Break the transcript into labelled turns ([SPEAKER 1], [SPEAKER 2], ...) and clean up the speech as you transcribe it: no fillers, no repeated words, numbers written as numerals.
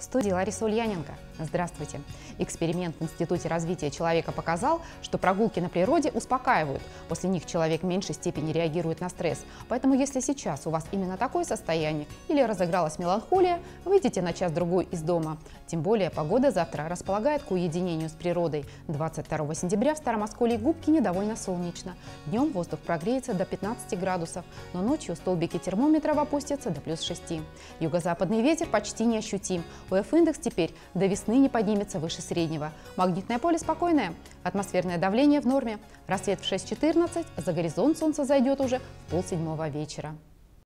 [SPEAKER 1] студии Лариса Ульяненко. Здравствуйте. Эксперимент в Институте развития человека показал, что прогулки на природе успокаивают. После них человек в меньшей степени реагирует на стресс. Поэтому если сейчас у вас именно такое состояние или разыгралась меланхолия, выйдите на час-другой из дома. Тем более погода завтра располагает к уединению с природой. 22 сентября в Старомосколье и Губкине довольно солнечно. Днем воздух прогреется до 15 градусов, но ночью столбики термометров опустятся до плюс 6. Юго-западный ветер почти неощутим. УФ-индекс теперь до весны не поднимется выше среднего. Магнитное поле спокойное. Атмосферное давление в норме. Рассвет в 6:14, за горизонт солнце зайдет уже в 6:30 вечера.